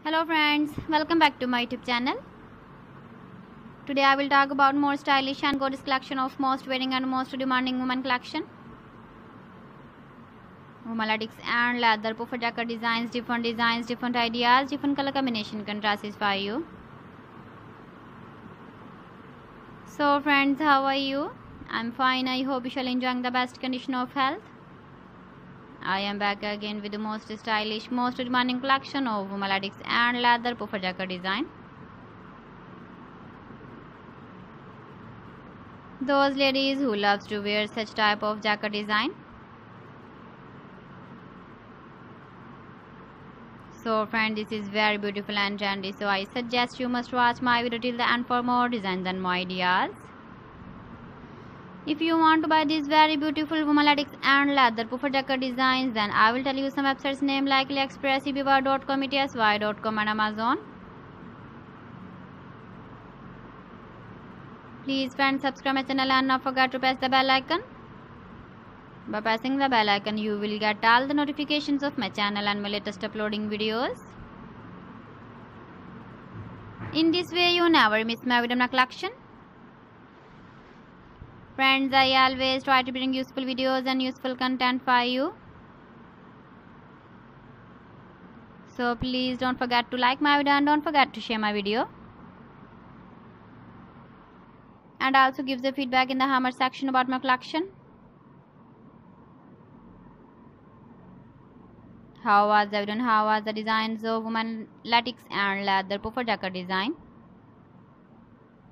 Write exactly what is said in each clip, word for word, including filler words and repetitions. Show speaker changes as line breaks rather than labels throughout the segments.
Hello friends, welcome back to my YouTube channel. Today I will talk about more stylish and gorgeous collection of most wearing and most demanding women collection. Womalatics and leather puffer jacket designs, different designs, different ideas, different color combination contrasts for you. So friends, how are you? I'm fine. I hope you shall enjoying the best condition of health. I am back again with the most stylish, most demanding collection of womalatics and leather puffer jacket design. Those ladies who loves to wear such type of jacket design. So friend, this is very beautiful and trendy, so I suggest you must watch my video till the end for more designs and more ideas. If you want to buy these very beautiful womalatics and leather puffer jacket designs, then I will tell you some websites name like AliExpress, eBay dot com, E T S Y dot com and Amazon. Please friends, subscribe my channel and not forget to press the bell icon. By pressing the bell icon, you will get all the notifications of my channel and my latest uploading videos. In this way, you never miss my video collection. Friends, I always try to bring useful videos and useful content for you. So please don't forget to like my video and don't forget to share my video. And also give the feedback in the comment section about my collection. How was the video? How was the designs of womalatics and leather puffer jacket design?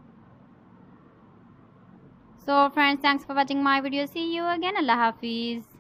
So friends, thanks for watching my video. See you again. Allah Hafiz.